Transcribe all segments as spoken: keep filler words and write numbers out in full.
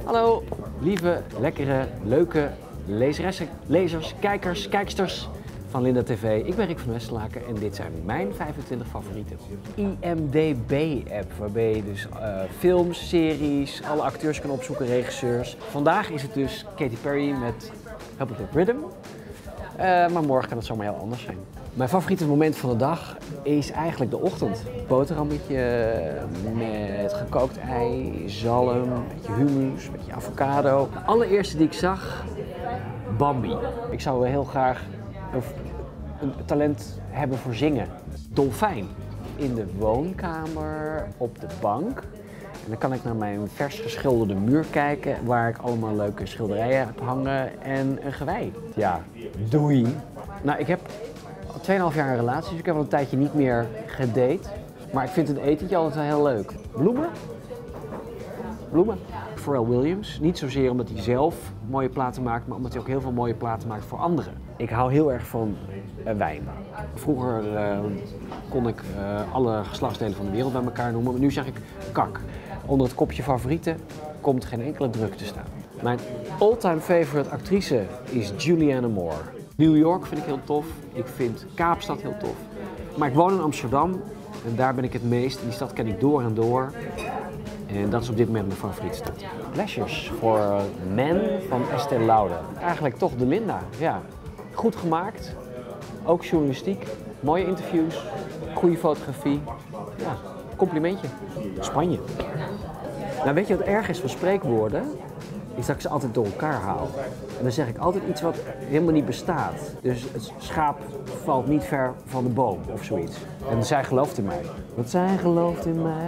Hallo, lieve, lekkere, leuke lezeressen, lezers, kijkers, kijksters van Linda T V. Ik ben Rick van Westerlaken en dit zijn mijn vijfentwintig favorieten. I M D B-app, waarbij je dus uh, films, series, alle acteurs kan opzoeken, regisseurs. Vandaag is het dus Katy Perry met Help It With Rhythm. Uh, maar morgen kan het zomaar heel anders zijn. Mijn favoriete moment van de dag is eigenlijk de ochtend. Boterhammetje met gekookt ei, zalm, een beetje hummus, een beetje avocado. De allereerste die ik zag, Bambi. Ik zou heel graag een, een talent hebben voor zingen. Dolfijn. In de woonkamer, op de bank. En dan kan ik naar mijn vers geschilderde muur kijken, waar ik allemaal leuke schilderijen heb hangen en een gewei. Ja, doei. Nou, ik heb al tweeënhalf jaar een relatie, dus ik heb al een tijdje niet meer gedate. Maar ik vind een etentje altijd wel heel leuk. Bloemen? Bloemen. Pharrell Williams. Niet zozeer omdat hij zelf mooie platen maakt, maar omdat hij ook heel veel mooie platen maakt voor anderen. Ik hou heel erg van uh, wijn. Vroeger uh, kon ik uh, alle geslachtsdelen van de wereld bij elkaar noemen, maar nu zeg ik kak. Onder het kopje favorieten komt geen enkele druk te staan. Mijn all-time favorite actrice is Julianne Moore. New York vind ik heel tof. Ik vind Kaapstad heel tof. Maar ik woon in Amsterdam en daar ben ik het meest. Die stad ken ik door en door. En dat is op dit moment mijn favoriete stad. Lashes for Men van Estée Lauder. Eigenlijk toch de Linda, ja. Goed gemaakt, ook journalistiek, mooie interviews, goede fotografie. Ja, complimentje. Spanje. Nou, weet je wat erg is van spreekwoorden? Is dat ik ze altijd door elkaar haal. En dan zeg ik altijd iets wat helemaal niet bestaat. Dus het schaap valt niet ver van de boom of zoiets. En zij gelooft in mij. Want zij gelooft in mij.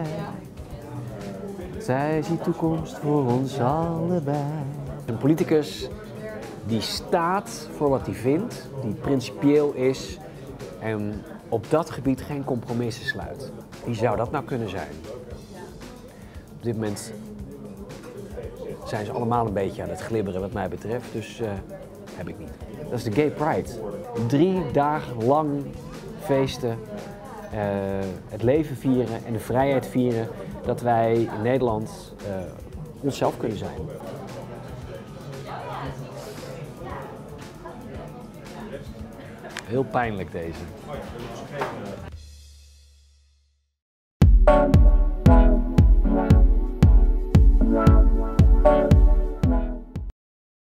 Zij ziet toekomst voor ons allebei. Een politicus die staat voor wat hij vindt, die principieel is en op dat gebied geen compromissen sluit. Wie zou dat nou kunnen zijn? Op dit moment zijn ze allemaal een beetje aan het glibberen wat mij betreft, dus uh, heb ik niet. Dat is de Gay Pride. Drie dagen lang feesten, uh, het leven vieren en de vrijheid vieren dat wij in Nederland uh, onszelf kunnen zijn. Heel pijnlijk deze.